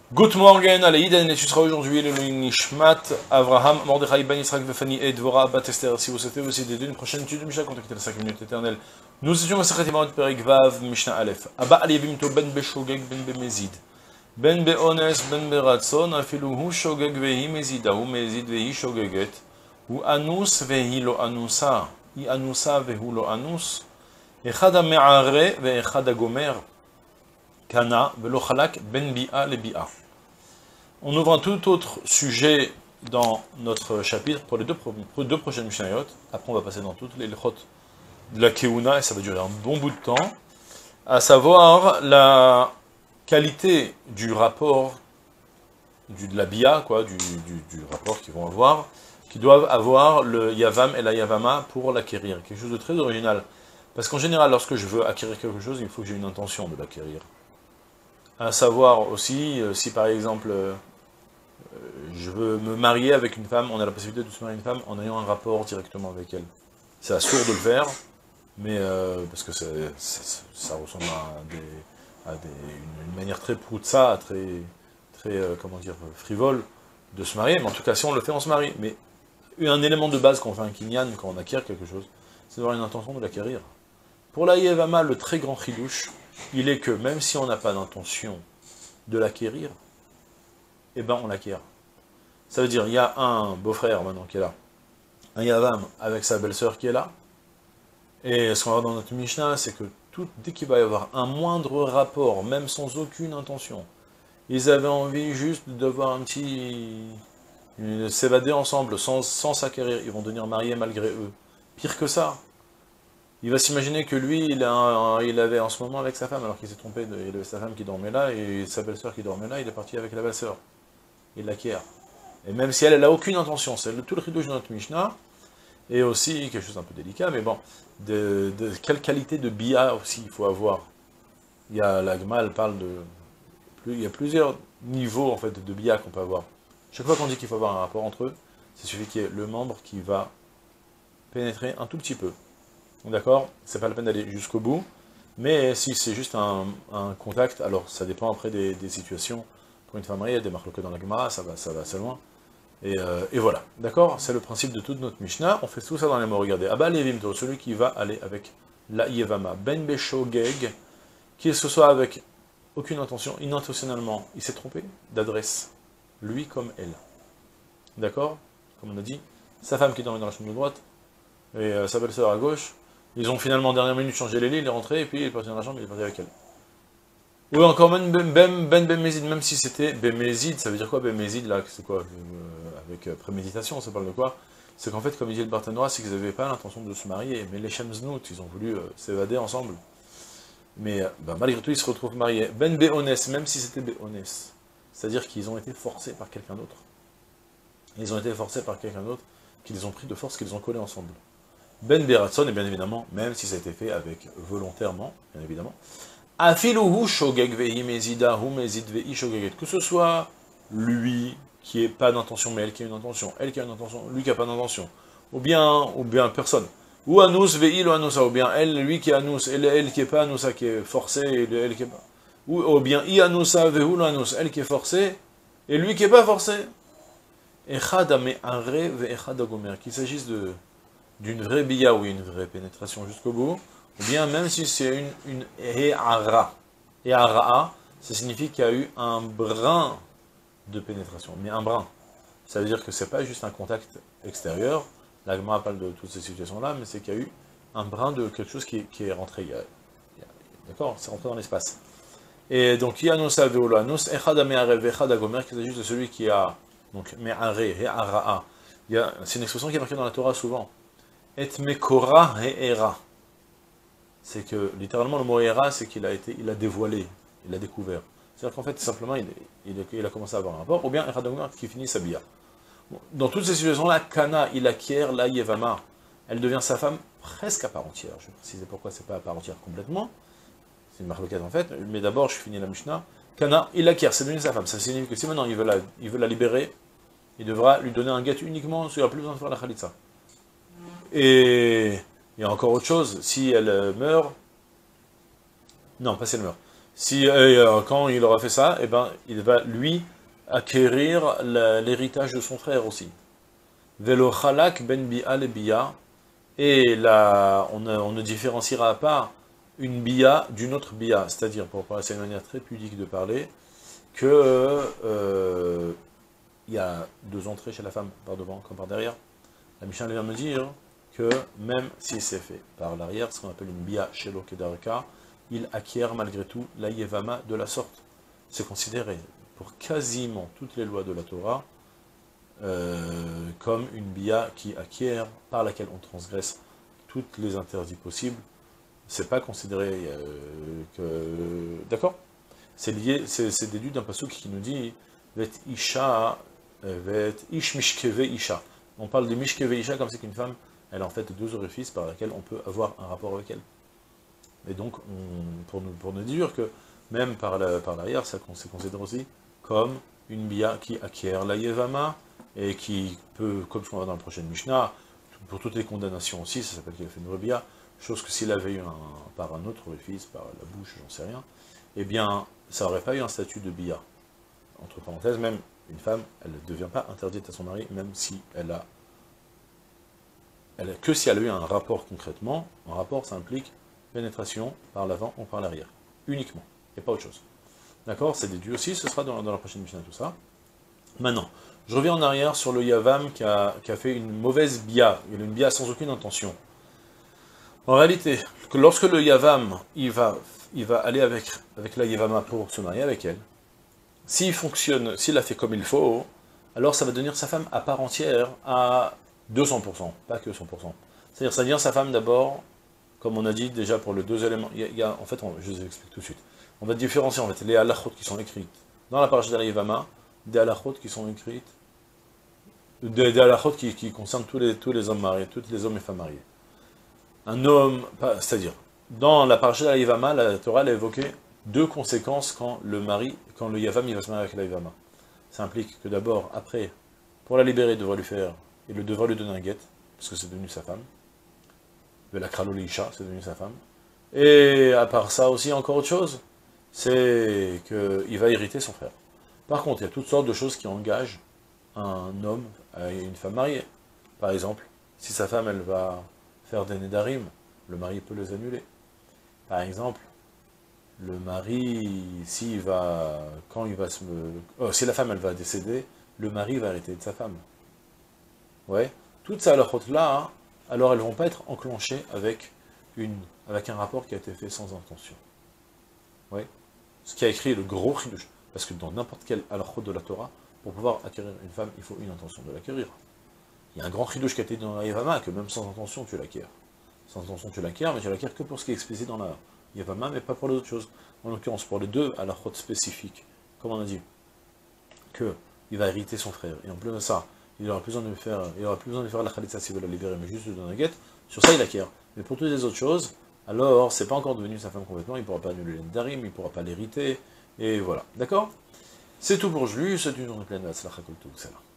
Good morning, Aleïden, et tu seras aujourd'hui le Nishmat, Avraham, Mordechai, Ben Yisraël, Vefani et Dvorah, Bat Esther. Si vous souhaitez aussi des d'une prochaine étude de Mishnah, contactez les 5 minutes éternelles. Nous étions à Sechet Yevamot Perek Vav, Mishnah Aleph. Abba Aliyevim to Ben Beshogeg, Ben Bemezid. Ben Beones, Ben Beratson, Afilu Hu Shogeg Vehi Mezida, Hu Mezid Vehi Shogeget, Hu Anus Vehi Lo Anusa, I Anusa Vehu Lo Anus, Echad Me'are Ve Echad Gomer. Kana, Velo Chalak, Ben Bi'a, le Bi'a. On ouvre un tout autre sujet dans notre chapitre pour les deux prochaines Mishnayot. Après, on va passer dans toutes les Lechot de la Keuna, et ça va durer un bon bout de temps. À savoir la qualité du rapport, de la Bi'a, quoi, du rapport qu'ils vont avoir, qui doivent avoir le Yavam et la Yavama pour l'acquérir. Quelque chose de très original. Parce qu'en général, lorsque je veux acquérir quelque chose, il faut que j'ai une intention de l'acquérir. À savoir aussi, si par exemple, je veux me marier avec une femme, on a la possibilité de se marier avec une femme en ayant un rapport directement avec elle. C'est assourd de le faire, mais parce que ça ressemble à une manière très proutsa, très comment dire, frivole de se marier, mais en tout cas, si on le fait, on se marie. Mais un élément de base quand on fait un kinyan, quand on acquiert quelque chose, c'est d'avoir une intention de l'acquérir. Pour la Yevama, le très grand chidouche, il est que même si on n'a pas d'intention de l'acquérir, eh ben on l'acquiert. Ça veut dire, il y a un beau-frère maintenant qui est là, un Yavam avec sa belle-sœur qui est là, et ce qu'on va voir dans notre Mishnah, c'est que dès qu'il va y avoir un moindre rapport, même sans aucune intention, ils avaient envie juste d'avoir un petit... s'évader ensemble, sans s'acquérir, ils vont devenir mariés malgré eux. Pire que ça, il va s'imaginer que lui, il avait en ce moment avec sa femme, alors qu'il s'est trompé, il avait sa femme qui dormait là, et sa belle-sœur qui dormait là, il est parti avec la belle-sœur. Il l'acquiert. Et même si elle n'a aucune intention, c'est tout le ridouche de notre Mishnah, et aussi, quelque chose d'un peu délicat, mais bon, quelle qualité de bi'a aussi il faut avoir. Il y a, la Gemara, elle parle il y a plusieurs niveaux, en fait, de bi'a qu'on peut avoir. Chaque fois qu'on dit qu'il faut avoir un rapport entre eux, c'est suffit qu'il y ait le membre qui va pénétrer un tout petit peu. D'accord? C'est pas la peine d'aller jusqu'au bout, mais si c'est juste un contact, alors ça dépend après des situations. Pour une femme mariée, il y a des marloquets dans la Gemara, ça va assez loin. Et voilà, d'accord? C'est le principe de toute notre Mishnah, on fait tout ça dans les mots, regardez. Abba Levimto, celui qui va aller avec la Yevama, Ben Beshogeg, qu'il se soit avec aucune intention, inintentionnellement, il s'est trompé d'adresse, lui comme elle. D'accord? Comme on a dit, sa femme qui dormait dans la chambre de droite, et sa belle-sœur à gauche, ils ont finalement en dernière minute changé les lits, il est rentré, et puis il est parti dans la chambre, il est parti avec elle. Ou encore Bemezid, même si c'était Bemezid, ça veut dire quoi Bemezid là? C'est quoi avec préméditation, ça parle de quoi? C'est qu'en fait, comme il dit le Barthénois, c'est qu'ils n'avaient pas l'intention de se marier, mais les Shemznout, ils ont voulu s'évader ensemble. Mais malgré tout, ils se retrouvent mariés. Ben Beones, même si c'était Beones, c'est-à-dire qu'ils ont été forcés par quelqu'un d'autre. Ils ont été forcés par quelqu'un d'autre, qu'ils ont pris de force, qu'ils ont collé ensemble. Ben Beratson, et bien évidemment, même si ça a été fait avec volontairement, bien évidemment, Afiluhu shogeg vehi mezida hu mezid vehi shogeget, que ce soit lui qui n'ait pas d'intention, mais elle qui a une intention, elle qui a une intention, lui qui n'a pas d'intention, ou bien personne. Ou anus vehi lo anusa, ou bien elle, lui qui est anus, elle qui n'est pas anusa, qui est forcée, et elle qui est pas. Ou bien i anusa vehu lo anus, elle qui est forcée, et lui qui n'est pas forcé. Echad me'are ve echad gomer, qu'il s'agisse d'une vraie biya ou une vraie pénétration jusqu'au bout, ou bien même si c'est une he'ara. He'ara, ça signifie qu'il y a eu un brin de pénétration, mais un brin. Ça veut dire que c'est pas juste un contact extérieur, la Gemara parle de toutes ces situations-là, mais c'est qu'il y a eu un brin de quelque chose qui est rentré. D'accord? C'est rentré dans l'espace. Et donc, Yanus aveolanus, echad me'are ve'echad gomer, qu'il s'agit de celui qui a, donc, me'are, he'ara. C'est une expression qui est marquée dans la Torah souvent. Et mekora he'era. C'est que, littéralement, le mot era, c'est qu'il a dévoilé, il a découvert. C'est-à-dire qu'en fait, simplement, il a commencé à avoir un rapport, ou bien Echad qui finit sa biya. Bon, dans toutes ces situations-là, Kana, il acquiert la Yevama. Elle devient sa femme presque à part entière. Je vais préciser pourquoi c'est pas à part entière complètement. C'est une marloquette en fait, mais d'abord, je finis la Mishnah. Kana, il acquiert, c'est devenu sa femme. Ça signifie que si maintenant il veut la libérer, il devra lui donner un guet uniquement, il n'aura plus besoin de faire la Khalitsa. Et il y a encore autre chose, si elle meurt, non, pas si elle meurt, Si, quand il aura fait ça, eh ben, il va, lui, acquérir l'héritage de son frère aussi. Velo chalak ben bi'a le bi'a, et là, on ne différenciera pas une bi'a d'une autre bi'a, c'est-à-dire, pour parler, c'est une manière très pudique de parler, que il y a deux entrées chez la femme, par devant comme par derrière. La Mishnah vient me dire que même si c'est fait par l'arrière, ce qu'on appelle une bi'a shelo kedarka, il acquiert malgré tout la yevama de la sorte. C'est considéré pour quasiment toutes les lois de la Torah comme une bi'a qui acquiert, par laquelle on transgresse toutes les interdits possibles. C'est pas considéré que... D'accord? C'est lié, c'est déduit d'un passouk qui nous dit Vet isha, vet ish mishkeve isha. On parle de mishkeve isha comme c'est qu'une femme, elle a en fait deux orifices par lesquels on peut avoir un rapport avec elle. Et donc, pour nous dire que même par l'arrière, ça c'est considéré aussi comme une bia qui acquiert la yevama, et qui peut, comme ce qu'on va dans la prochaine Mishnah, pour toutes les condamnations aussi, ça s'appelle qu'il a fait une rebia, chose que s'il avait eu par un autre orifice, par la bouche, j'en sais rien, eh bien, ça n'aurait pas eu un statut de bia. Entre parenthèses, même une femme, elle ne devient pas interdite à son mari, même si que si elle a eu un rapport concrètement. Un rapport, ça implique pénétration par l'avant ou par l'arrière, uniquement, et pas autre chose. D'accord? C'est déduit aussi, ce sera dans la prochaine Mishnah, tout ça. Maintenant, je reviens en arrière sur le Yavam qui a fait une mauvaise bia, il a une bia sans aucune intention. En réalité, lorsque le Yavam, il va aller avec la Yavama pour se marier avec elle, s'il fonctionne, s'il a fait comme il faut, alors ça va devenir sa femme à part entière à 200%, pas que 100%. C'est-à-dire, ça devient sa femme d'abord, comme on a dit déjà pour les deux éléments, en fait, je vous explique tout de suite. On va différencier en fait les halachot qui sont écrites dans la paracha de la Yavama, des halachot qui sont écrites, des halachot qui concernent tous les hommes mariés, tous les hommes et femmes mariés. Un homme, c'est-à-dire, dans la paracha de la Yavama, la Torah a évoqué deux conséquences quand le Yavam il va se marier avec la Yavama. Ça implique que d'abord, après, pour la libérer, il devra lui donner un guet, parce que c'est devenu sa femme. De la kralo leisha, c'est devenu sa femme. Et à part ça aussi, encore autre chose, c'est qu'il va hériter son frère. Par contre, il y a toutes sortes de choses qui engagent un homme à une femme mariée. Par exemple, si sa femme, elle va faire des nédarim, le mari peut les annuler. Par exemple, le mari, si la femme, elle va décéder, le mari va hériter de sa femme. Ouais. Toutes ces halachot-là, alors elles ne vont pas être enclenchées avec un rapport qui a été fait sans intention. Ouais. Ce qui a écrit le gros chidush. Parce que dans n'importe quel halachot de la Torah, pour pouvoir acquérir une femme, il faut une intention de l'acquérir. Il y a un grand chidush qui a été dit dans la Yavama, que même sans intention, tu l'acquiers. Sans intention, tu l'acquiers, mais tu l'acquiers que pour ce qui est explicité dans la Yavama, mais pas pour les autres choses. En l'occurrence, pour les deux halachot spécifiques, comme on a dit, qu'il va hériter son frère. Et en plus de ça, il aura plus besoin de faire la khalitsa s'il veut la libérer, mais juste de donner un guet. Sur ça, il acquiert. Mais pour toutes les autres choses, alors, c'est pas encore devenu sa femme complètement, il ne pourra pas annuler les darim, il ne pourra pas l'hériter, et voilà. D'accord? C'est tout pour aujourd'hui, c'est une journée pleine de Hatzlacha Kol Tov.